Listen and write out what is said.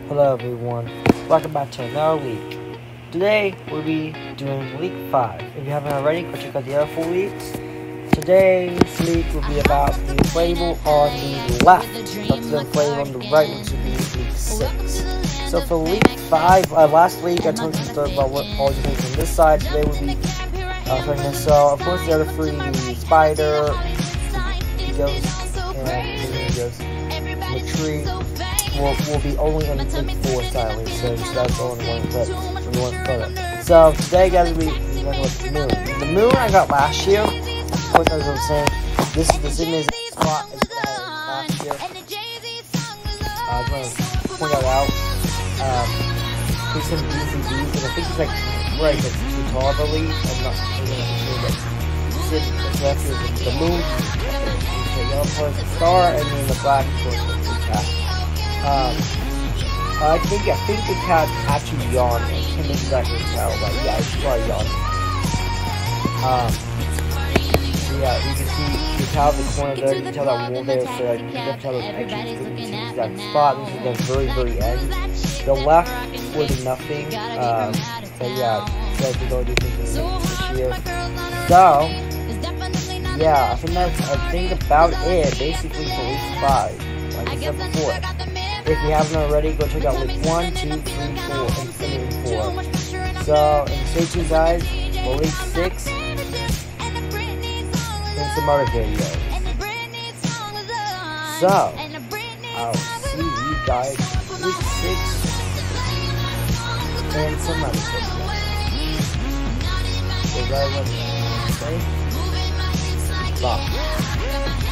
Hello everyone, welcome back to another week. Today we'll be doing week 5. If you haven't already, go check out the other 4 weeks. Today's week will be about the inflatable on the left, but the inflatable on the right, which will be week 6. So for week 5, last week I told you about what all you need from this side. Today we'll be from this. So of course the other 3, the spider, the ghost, and the ghost, the tree. Will be only in week 4 sadly, so that's the only one clip from one photo. So today guys we're going with the moon. The moon I got last year. Of course as I was saying, this is the same as spot as last year. I'm going to point that out. There's some easy B's, and I think it's like right, it's too tall I believe. I'm not sure, but this is the moon, the yellow part is the star, and then the black part is the cat. I think the cat actually yawned. I can't exactly tell, but yeah, it's probably yawning. So yeah, you can see, you can tell the corner there, you can tell that wall there, so you can tell those edges, you can see that spot. This is the very end. The left will be nothing, but yeah, so we're going to do things this year. So, yeah, I think about it, basically for week 5, like I said before. If you haven't already, go check out week 1, 2, 3, 4, and 4. So, and stay tuned guys for week 6 and some other videos. So, I'll see you guys week 6 and some other videos. So guys, let's say bye.